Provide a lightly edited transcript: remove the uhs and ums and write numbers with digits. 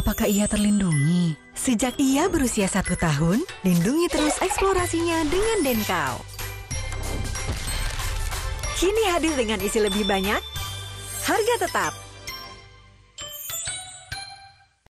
Apakah ia terlindungi? Sejak ia berusia 1 tahun, lindungi terus eksplorasinya dengan Denkau. Kini hadir dengan isi lebih banyak, harga tetap.